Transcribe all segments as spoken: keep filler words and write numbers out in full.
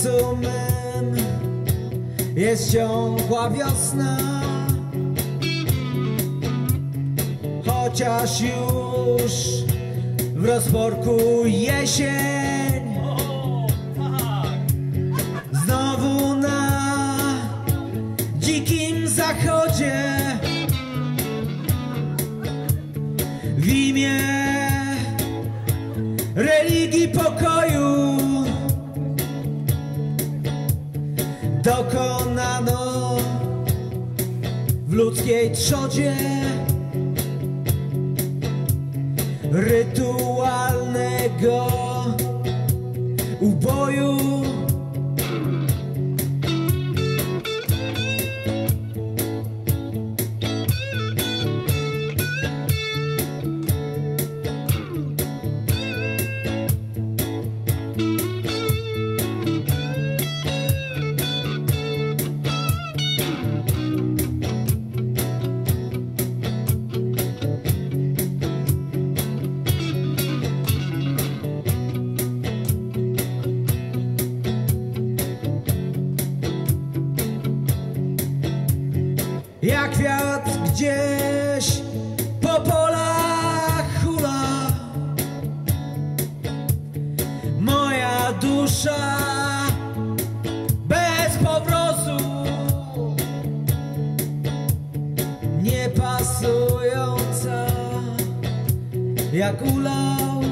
sercu mym jest ciągła wiosna, chociaż już w rozporku jesień. Znowu na dzikim zachodzie w imię religii pokoju dokonano w ludzkiej trzodzie rytualnego uboju. Jak wiatr gdzieś po polach hula, moja dusza bez powrozu, niepasująca jak ulał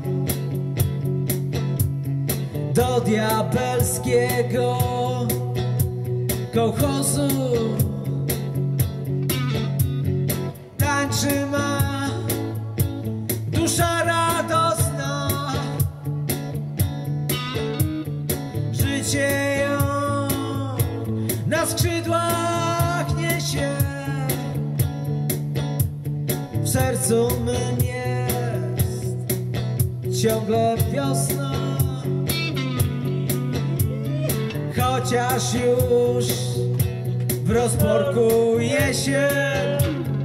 do diabelskiego kołchozu. Tańczy ma dusza radosna, życie ją na skrzydłach niesie. W sercu mym jest ciągle wiosna, chociaż już w rozporku jesień.